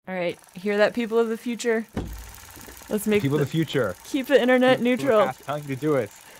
All right, hear that, people of the future? Let's make People of the future. keep the internet People neutral. are telling you to do it.